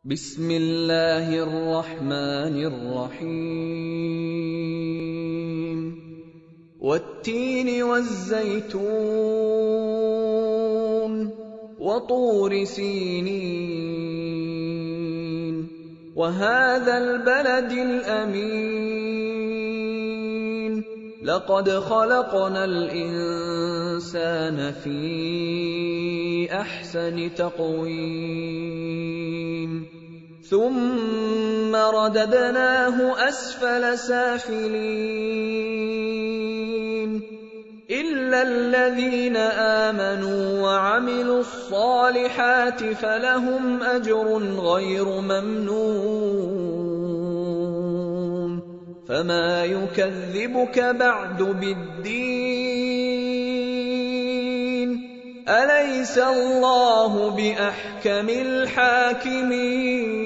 بسم الله الرحمن الرحيم والتين والزيتون وطور سينين وهذا البلد الأمين لقد خلقنا الإنسان في أحسن تقويم ثم رددناه أسفل سافلين إلا الذين آمنوا وعملوا الصالحات فلهم أجر غير ممنون فما يكذبك بعد بالدين أليس الله بأحكم الحاكمين